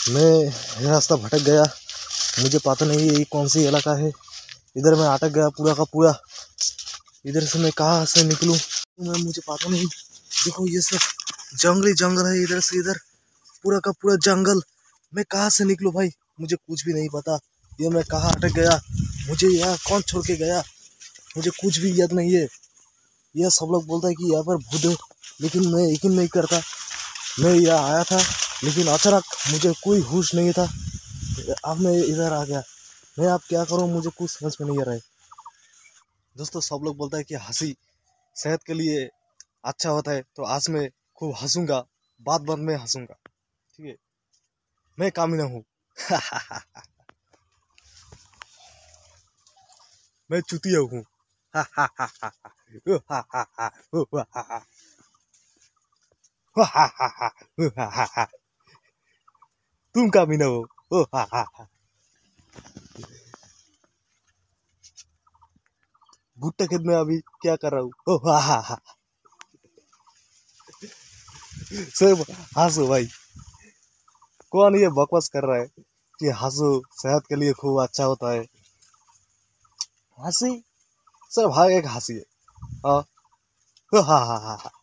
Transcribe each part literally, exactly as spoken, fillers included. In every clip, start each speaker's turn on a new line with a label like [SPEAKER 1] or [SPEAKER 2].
[SPEAKER 1] मैं रास्ता भटक गया, मुझे पता नहीं ये कौन सी इलाका है। इधर मैं अटक गया पूरा का पूरा। इधर से मैं कहाँ से निकलूं मैं मुझे पता नहीं। देखो ये सब जंगली जंगल है, इधर से इधर पूरा का पूरा जंगल। मैं कहाँ से निकलूं भाई, मुझे कुछ भी नहीं पता। ये मैं कहाँ अटक गया, मुझे यहाँ कौन छोड़ के गया, मुझे कुछ भी याद नहीं है। यह सब लोग बोलता है कि यहाँ पर भूत है, लेकिन मैं यकीन नहीं करता। मैं यहाँ आया था, लेकिन अचानक मुझे कोई होश नहीं था। अब मैं इधर आ गया। मैं अब क्या करूं, मुझे कुछ समझ में नहीं आ रहा है। दोस्तों सब लोग बोलता है कि हंसी सेहत के लिए अच्छा होता है, तो आज मैं खूब हंसूंगा, बात बात में हंसूंगा, ठीक है। मैं कामिना हूँ। मैं चुतिया हूँ। तुम कामिना हो। भुट्टा खेत में अभी क्या कर रहा हूँ। सब हंसो भाई, कौन ये बकवास कर रहा है कि हंसो सेहत के लिए खूब अच्छा होता है। हंसी सर भाग एक हंसी है। हाँ हाँ हाँ हाँ हाँ।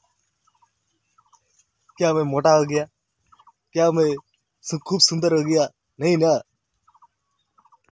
[SPEAKER 1] क्या मैं मोटा हो गया, क्या मैं खूब सुंदर हो गया? नहीं ना।